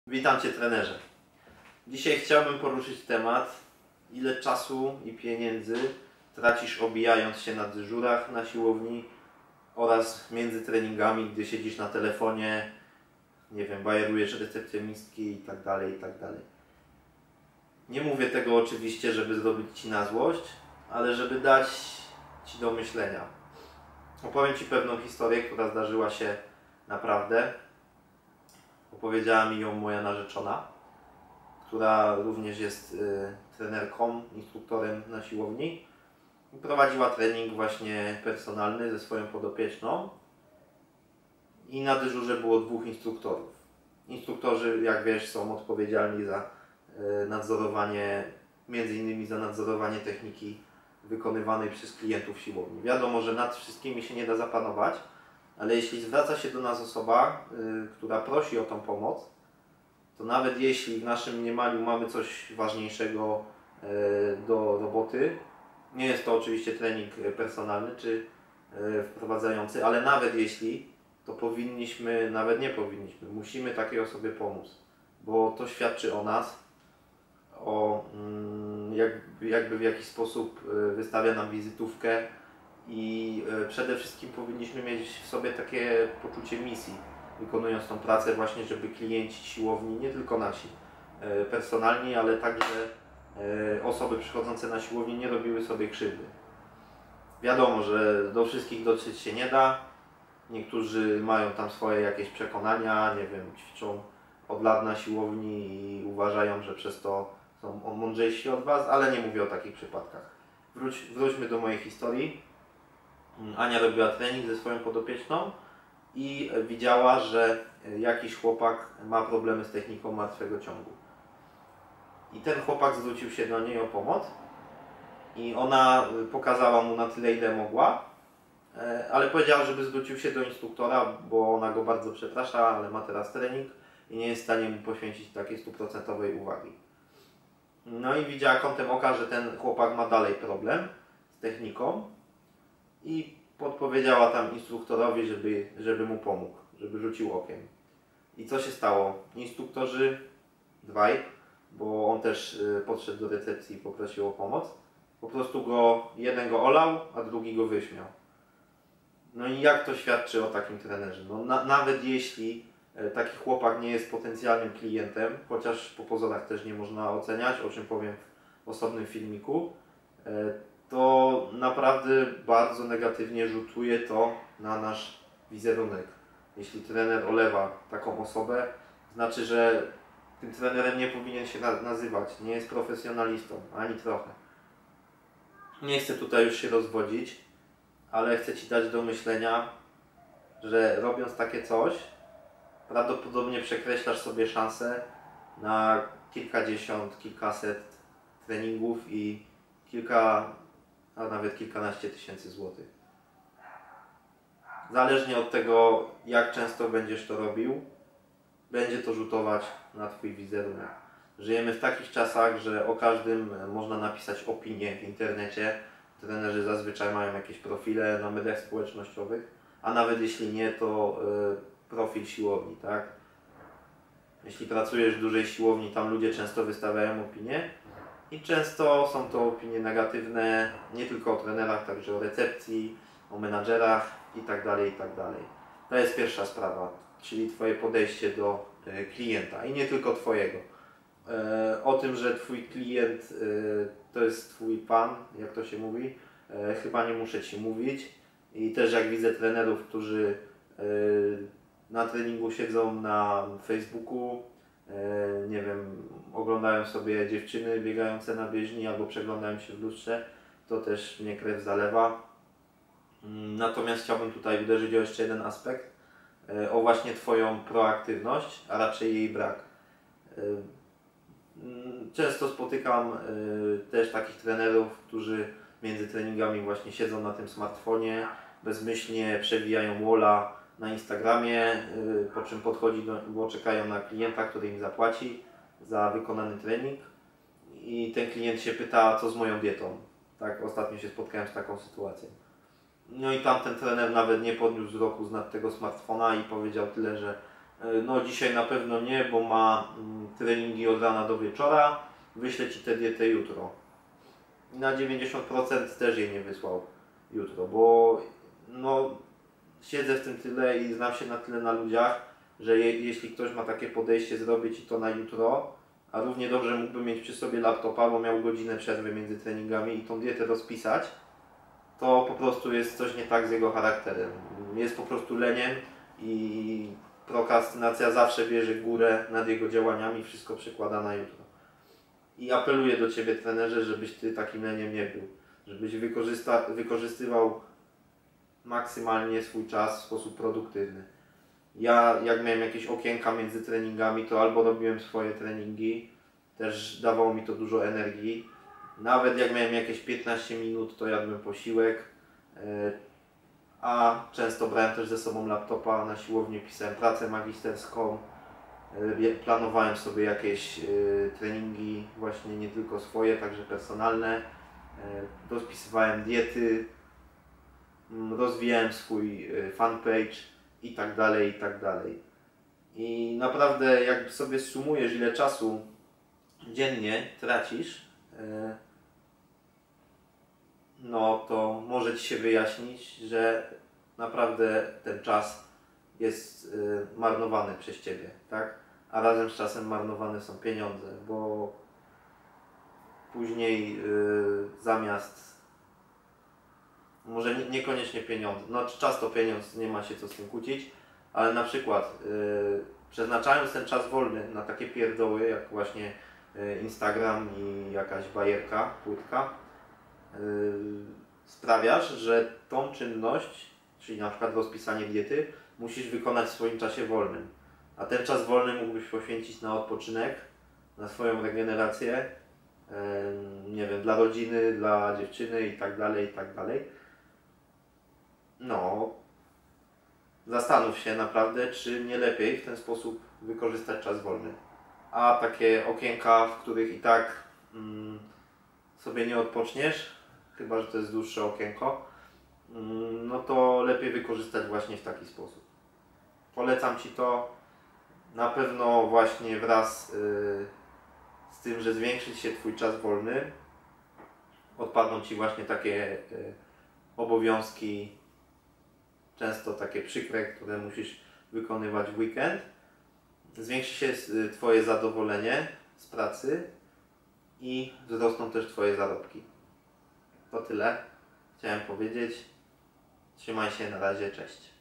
Witam Cię, trenerze. Dzisiaj chciałbym poruszyć temat, ile czasu i pieniędzy tracisz obijając się na dyżurach na siłowni oraz między treningami, gdy siedzisz na telefonie, nie wiem, bajerujesz recepcjonistki itd., itd. Nie mówię tego oczywiście, żeby zrobić Ci na złość, ale żeby dać Ci do myślenia. Opowiem Ci pewną historię, która zdarzyła się naprawdę. Opowiedziała mi ją moja narzeczona, która również jest trenerką, instruktorem na siłowni. Prowadziła trening właśnie personalny ze swoją podopieczną i na dyżurze było 2 instruktorów. Instruktorzy, jak wiesz, są odpowiedzialni za nadzorowanie, między innymi za nadzorowanie techniki wykonywanej przez klientów siłowni. Wiadomo, że nad wszystkimi się nie da zapanować, ale jeśli zwraca się do nas osoba, która prosi o tą pomoc, to nawet jeśli w naszym mniemaniu mamy coś ważniejszego do roboty, nie jest to oczywiście trening personalny czy wprowadzający, ale nawet jeśli, to powinniśmy, nawet nie powinniśmy, musimy takiej osobie pomóc, bo to świadczy o nas, o jakby w jakiś sposób wystawia nam wizytówkę i przede wszystkim powinniśmy mieć w sobie takie poczucie misji, wykonując tą pracę właśnie, żeby klienci siłowni, nie tylko nasi personalni, ale także osoby przychodzące na siłownię nie robiły sobie krzywdy. Wiadomo, że do wszystkich dotrzeć się nie da. Niektórzy mają tam swoje jakieś przekonania, nie wiem, ćwiczą od lat na siłowni i uważają, że przez to są mądrzejsi od Was, ale nie mówię o takich przypadkach. Wróćmy do mojej historii. Ania robiła trening ze swoją podopieczną i widziała, że jakiś chłopak ma problemy z techniką martwego ciągu. I ten chłopak zwrócił się do niej o pomoc i ona pokazała mu na tyle, ile mogła, ale powiedziała, żeby zwrócił się do instruktora, bo ona go bardzo przeprasza, ale ma teraz trening i nie jest w stanie mu poświęcić takiej 100% uwagi. No i widziała kątem oka, że ten chłopak ma dalej problem z techniką i podpowiedziała tam instruktorowi, żeby mu pomógł, żeby rzucił okiem. I co się stało? Instruktorzy dwaj, bo on też podszedł do recepcji i poprosił o pomoc, po prostu jeden go olał, a drugi go wyśmiał. No i jak to świadczy o takim trenerze? No, nawet jeśli taki chłopak nie jest potencjalnym klientem, chociaż po pozorach też nie można oceniać, o czym powiem w osobnym filmiku, to naprawdę bardzo negatywnie rzutuje to na nasz wizerunek. Jeśli trener olewa taką osobę, znaczy, że tym trenerem nie powinien się nazywać, nie jest profesjonalistą, ani trochę. Nie chcę tutaj już się rozwodzić, ale chcę Ci dać do myślenia, że robiąc takie coś, prawdopodobnie przekreślasz sobie szansę na kilkadziesiąt, kilkaset treningów i a nawet kilkanaście tysięcy złotych. Zależnie od tego, jak często będziesz to robił, będzie to rzutować na Twój wizerunek. Żyjemy w takich czasach, że o każdym można napisać opinię w internecie. Trenerzy zazwyczaj mają jakieś profile na mediach społecznościowych, a nawet jeśli nie, to profil siłowni, tak? Jeśli pracujesz w dużej siłowni, tam ludzie często wystawiają opinie i często są to opinie negatywne, nie tylko o trenerach, także o recepcji, o menadżerach itd., itd. To jest pierwsza sprawa, czyli Twoje podejście do klienta i nie tylko Twojego. O tym, że Twój klient to jest Twój pan, jak to się mówi, chyba nie muszę Ci mówić. I też jak widzę trenerów, którzy na treningu siedzą na Facebooku, nie wiem, oglądają sobie dziewczyny biegające na bieżni albo przeglądają się w lustrze, to też mnie krew zalewa. Natomiast chciałbym tutaj uderzyć o jeszcze jeden aspekt, o właśnie Twoją proaktywność, a raczej jej brak. Często spotykam też takich trenerów, którzy między treningami właśnie siedzą na tym smartfonie, bezmyślnie przewijają walla na Instagramie, po czym bo czekają na klienta, który im zapłaci za wykonany trening i ten klient się pyta, co z moją dietą. Tak, ostatnio się spotkałem z taką sytuacją. No i tamten trener nawet nie podniósł wzroku z nad tego smartfona i powiedział tyle, że no dzisiaj na pewno nie, bo ma treningi od rana do wieczora, wyślę Ci tę dietę jutro. I na 90% też jej nie wysłał jutro, bo no, siedzę w tym tyle i znam się na tyle na ludziach, że jeśli ktoś ma takie podejście, zrobić Ci to na jutro, a równie dobrze mógłby mieć przy sobie laptopa, bo miał godzinę przerwy między treningami i tą dietę rozpisać, to po prostu jest coś nie tak z jego charakterem. Jest po prostu leniem i prokrastynacja zawsze bierze górę nad jego działaniami, wszystko przekłada na jutro. I apeluję do Ciebie, trenerze, żebyś Ty takim leniem nie był. Żebyś wykorzystywał maksymalnie swój czas w sposób produktywny. Ja jak miałem jakieś okienka między treningami, to albo robiłem swoje treningi, też dawało mi to dużo energii. Nawet jak miałem jakieś 15 minut, to jadłem posiłek, a często brałem też ze sobą laptopa, na siłownię pisałem pracę magisterską, planowałem sobie jakieś treningi, właśnie nie tylko swoje, także personalne, rozpisywałem diety, rozwijałem swój fanpage i tak dalej, i tak dalej. I naprawdę jak sobie sumujesz, ile czasu dziennie tracisz, no to może Ci się wyjaśnić, że naprawdę ten czas jest marnowany przez Ciebie, tak? A razem z czasem marnowane są pieniądze, bo później zamiast, może niekoniecznie pieniądze, no czas to pieniądz, nie ma się co z tym kłócić, ale na przykład przeznaczając ten czas wolny na takie pierdoły, jak właśnie Instagram i jakaś bajerka, płytka, sprawiasz, że tą czynność, czyli na przykład rozpisanie diety, musisz wykonać w swoim czasie wolnym. A ten czas wolny mógłbyś poświęcić na odpoczynek, na swoją regenerację, nie wiem, dla rodziny, dla dziewczyny i tak dalej, i tak dalej. No, zastanów się naprawdę, czy nie lepiej w ten sposób wykorzystać czas wolny. A takie okienka, w których i tak sobie nie odpoczniesz, chyba że to jest dłuższe okienko, no to lepiej wykorzystać właśnie w taki sposób. Polecam Ci to na pewno właśnie wraz z tym, że zwiększy się Twój czas wolny. Odpadną Ci właśnie takie obowiązki, często takie przykre, które musisz wykonywać w weekend. Zwiększy się Twoje zadowolenie z pracy i wzrosną też Twoje zarobki. To tyle chciałem powiedzieć. Trzymaj się, na razie, cześć.